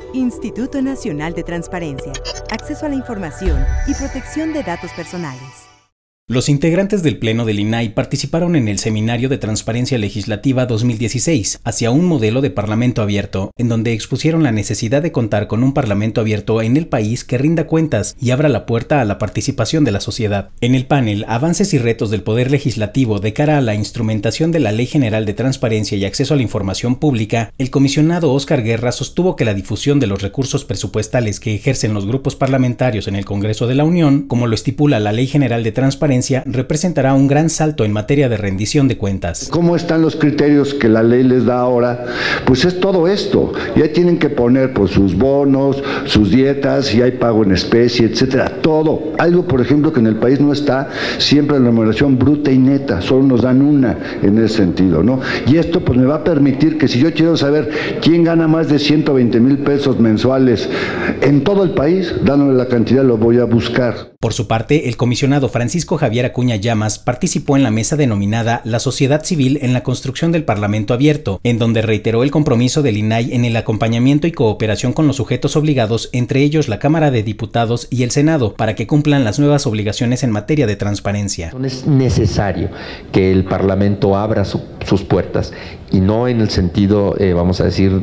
Instituto Nacional de Transparencia, Acceso a la Información y Protección de Datos Personales. Los integrantes del Pleno del INAI participaron en el Seminario de Transparencia Legislativa 2016 hacia un modelo de Parlamento abierto, en donde expusieron la necesidad de contar con un Parlamento abierto en el país que rinda cuentas y abra la puerta a la participación de la sociedad. En el panel, Avances y retos del Poder Legislativo de cara a la instrumentación de la Ley General de Transparencia y Acceso a la Información Pública, el comisionado Óscar Guerra sostuvo que la difusión de los recursos presupuestales que ejercen los grupos parlamentarios en el Congreso de la Unión, como lo estipula la Ley General de Transparencia, representará un gran salto en materia de rendición de cuentas. ¿Cómo están los criterios que la ley les da ahora? Pues es todo esto. Ya tienen que poner pues, sus bonos, sus dietas, si hay pago en especie, etcétera. Todo. Algo, por ejemplo, que en el país no está siempre en la remuneración bruta y neta. Solo nos dan una en ese sentido, ¿no? Y esto pues me va a permitir que si yo quiero saber quién gana más de 120,000 pesos mensuales en todo el país, dándole la cantidad, lo voy a buscar. Por su parte, el comisionado Francisco Javier Acuña Llamas participó en la mesa denominada La Sociedad Civil en la Construcción del Parlamento Abierto, en donde reiteró el compromiso del INAI en el acompañamiento y cooperación con los sujetos obligados, entre ellos la Cámara de Diputados y el Senado, para que cumplan las nuevas obligaciones en materia de transparencia. Es necesario que el Parlamento abra sus puertas, y no en el sentido, vamos a decir,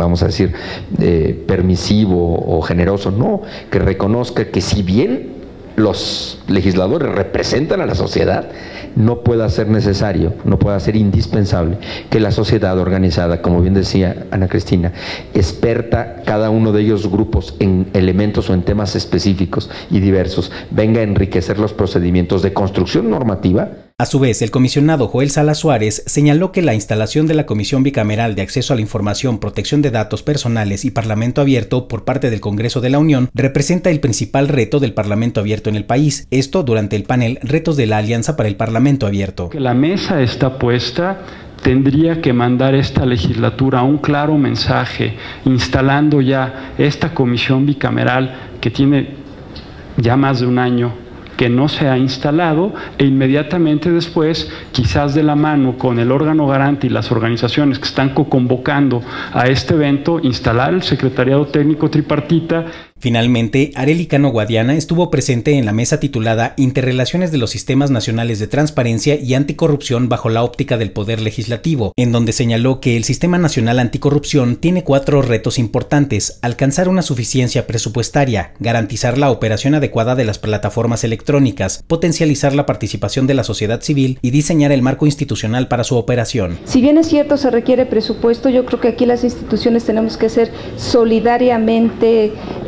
permisivo o generoso, no, que reconozca que si bien los legisladores representan a la sociedad, no pueda ser necesario, no pueda ser indispensable que la sociedad organizada, como bien decía Ana Cristina, experta cada uno de ellos grupos en elementos o en temas específicos y diversos, venga a enriquecer los procedimientos de construcción normativa. A su vez, el comisionado Joel Salas Suárez señaló que la instalación de la Comisión Bicameral de Acceso a la Información, Protección de Datos Personales y Parlamento Abierto por parte del Congreso de la Unión representa el principal reto del Parlamento Abierto en el país. Esto durante el panel Retos de la Alianza para el Parlamento Abierto. Que la mesa está puesta, tendría que mandar esta legislatura un claro mensaje, instalando ya esta comisión bicameral que tiene ya más de un año que no se ha instalado, e inmediatamente después, quizás de la mano con el órgano garante y las organizaciones que están convocando a este evento, instalar el Secretariado Técnico Tripartita. Finalmente, Arely Cano Guadiana estuvo presente en la mesa titulada Interrelaciones de los Sistemas Nacionales de Transparencia y Anticorrupción bajo la óptica del Poder Legislativo, en donde señaló que el Sistema Nacional Anticorrupción tiene 4 retos importantes: alcanzar una suficiencia presupuestaria, garantizar la operación adecuada de las plataformas electrónicas, potencializar la participación de la sociedad civil y diseñar el marco institucional para su operación. Si bien es cierto, se requiere presupuesto, yo creo que aquí las instituciones tenemos que ser solidariamente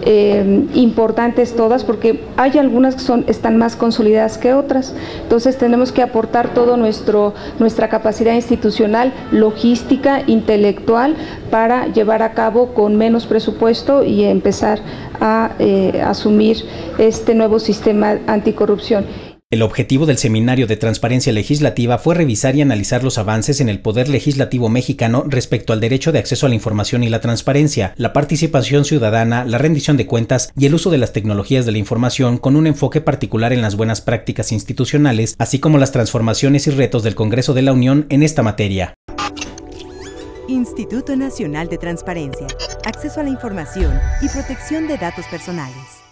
importantes todas, porque hay algunas que están más consolidadas que otras. Entonces tenemos que aportar todo nuestra capacidad institucional, logística, intelectual, para llevar a cabo con menos presupuesto y empezar a asumir este nuevo sistema anticorrupción. El objetivo del Seminario de Transparencia Legislativa fue revisar y analizar los avances en el Poder Legislativo mexicano respecto al derecho de acceso a la información y la transparencia, la participación ciudadana, la rendición de cuentas y el uso de las tecnologías de la información, con un enfoque particular en las buenas prácticas institucionales, así como las transformaciones y retos del Congreso de la Unión en esta materia. Instituto Nacional de Transparencia, Acceso a la Información y Protección de Datos Personales.